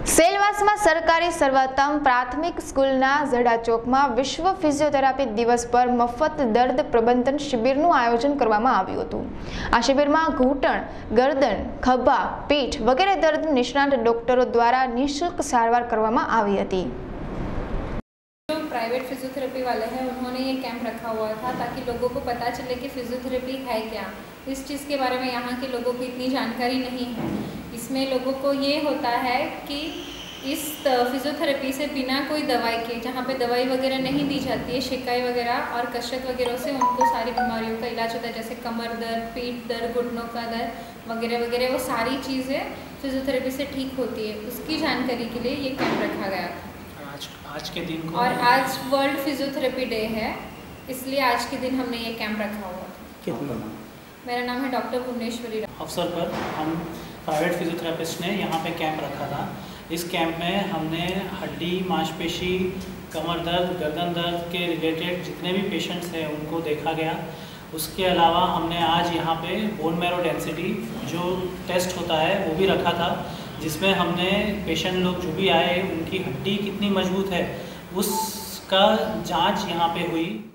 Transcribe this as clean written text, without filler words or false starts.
સેલવાસમાં સરકારી સર્વોત્તમ પ્રાથમિક સ્કૂલના ઝડા ચોકમાં વિશ્વ ફિઝિયોથેરાપી દિવસ પર મફત દર્દ પ્રબંધન શિબિરનું આયોજન કરવામાં આવ્યું હતું। આ શિબિરમાં ઘૂંટણ, ગરદન, ખભા, પીઠ વગેરે દર્દ નિષ્ણાત ડોક્ટરો દ્વારા નિઃશુલ્ક સારવાર કરવામાં આવી હતી। प्राइवेट फिजियोथेरेपी वाले हैं उन्होंने ये कैंप रखा हुआ था ताकि लोगों को पता चले कि फिजियोथेरेपी है क्या। इस चीज़ के बारे में यहाँ के लोगों को इतनी जानकारी नहीं है। इसमें लोगों को ये होता है कि इस फिजियोथेरेपी से बिना कोई दवाई के, जहाँ पे दवाई वगैरह नहीं दी जाती है, शिकाई वगैरह और कसरत वगैरह से उनको सारी बीमारियों का इलाज होता है, जैसे कमर दर्द, पीठ दर्द, घुटनों का दर्द वगैरह वगैरह। वो सारी चीज़ें फिजियोथेरेपी से ठीक होती है। उसकी जानकारी के लिए ये कैंप रखा गया था। आज के दिन को और आज वर्ल्ड फिजियोथेरेपी डे है, इसलिए आज के दिन हमने ये कैंप रखा हुआ था। मेरा नाम है डॉक्टर भुवनेश्वरी। अवसर पर हम प्राइवेट फिजियोथेरेपिस्ट ने यहाँ पे कैंप रखा था। इस कैंप में हमने हड्डी, मांसपेशी, कमर दर्द, गर्दन दर्द के रिलेटेड जितने भी पेशेंट्स हैं उनको देखा गया। उसके अलावा हमने आज यहाँ पे बोन मैरो डेंसिटी जो टेस्ट होता है वो भी रखा था, जिसमें हमने पेशेंट लोग जो भी आए उनकी हड्डी कितनी मजबूत है उसका जांच यहाँ पे हुई।